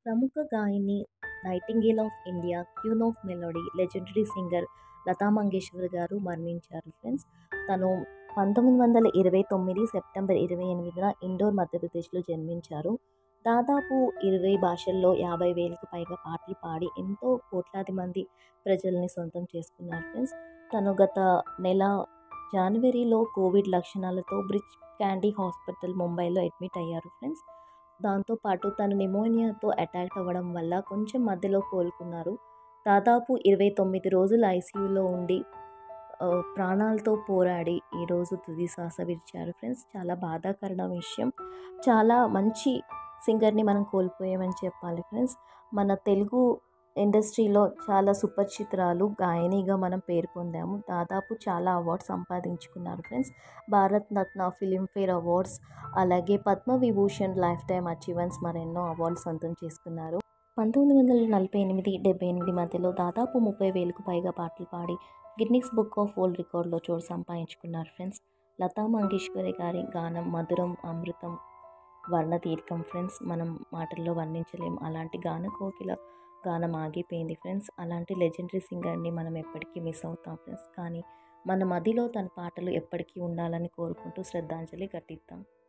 ప్రముఖ గాయని, nightingale of India, queen of melody, legendary singer Lata Mangeshkar garu మరణించారు ఫ్రెండ్స్. తను 1929 సెప్టెంబర్ 28న ఇండోర్, మధ్యప్రదేశ్‌లో జన్మించారు. దాదాపు 20 భాషల్లో 50,000కు పైగా పాటలు పాడి ఎంతో కోట్లాది మంది ప్రజల్ని సొంతం చేసుకున్నారు ఫ్రెండ్స్. తను గత నెల జనవరిలో కోవిడ్ లక్షణాలతో బ్రిచ్ క్యాండీ హాస్పిటల్ ముంబైలో అడ్మిట్ అయ్యారు ఫ్రెండ్స్. దాంతో పాటు తను నిమోనియాతో అటాక్ అవ్వడం వల్ల కొంచెం మధ్యలో కోలుకున్నారు. దాదాపు 29 రోజులు ఐసీయూలో ఉండి ప్రాణాలతో పోరాడి ఈరోజు తుది శ్వాస విడిచారు ఫ్రెండ్స్. చాలా బాధాకరమైన విషయం. చాలా మంచి సింగర్‌ని మనం కోల్పోయామని చెప్పాలి ఫ్రెండ్స్. మన తెలుగు ఇండస్ట్రీలో చాలా సుపరిచితురాలు, గాయనిగా మనం పేరు పొందాము. దాదాపు చాలా అవార్డ్స్ సంపాదించుకున్నారు friends. Bharat Ratna, Filmfare awards, అలాగే పద్మవిభూషణ్, లైఫ్ టైమ్ అచీవ్‌మెంట్స్ మరెన్నో అవార్డ్స్ సొంతం చేసుకున్నారు. 1948, 78 మధ్యలో దాదాపు 30,000కు పైగా పాటలు పాడి గిన్నిస్ బుక్ ఆఫ్ వరల్డ్ రికార్డ్‌లో చోటు సంపాదించుకున్నారు ఫ్రెండ్స్. లతా మంగేష్కర్ గారి గానం మధురం, అమృతం, వర్ణదీర్ఘం ఫ్రెండ్స్. మనం మాటల్లో వర్ణించలేం. అలాంటి గానకోకిల గానం ఆగిపోయింది ఫ్రెండ్స్. అలాంటి లెజెండరీ సింగర్‌ని మనం ఎప్పటికీ మిస్ అవుతాం ఫ్రెండ్స్. కానీ మన మదిలో తన పాటలు ఎప్పటికీ ఉండాలని కోరుకుంటూ శ్రద్ధాంజలి ఘటిద్దాం.